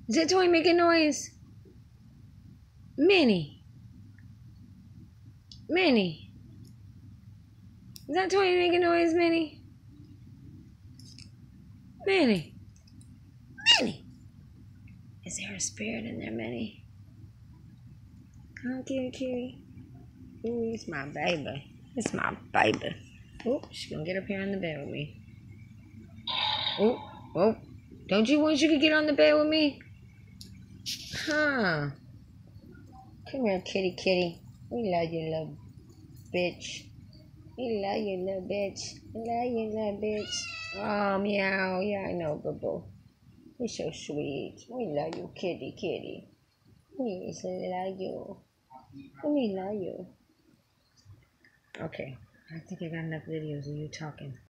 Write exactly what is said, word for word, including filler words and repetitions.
Is that toy making noise? Minnie. Minnie. Is that toy making noise, Minnie? Minnie. Minnie. Is there a spirit in there, Minnie? Come on, kitty, kitty. Ooh, it's my baby. It's my baby. Oh, she's gonna get up here on the bed with me. Oh, oh. Don't you wish you could get on the bed with me? Huh. Come here, kitty, kitty. We love you, little bitch. We love you, little bitch. We love you, little bitch. Oh, meow. Yeah, I know, boo-boo. You're so sweet. We love you, kitty, kitty. We love you. We love you. Okay. I think I got enough videos of you talking.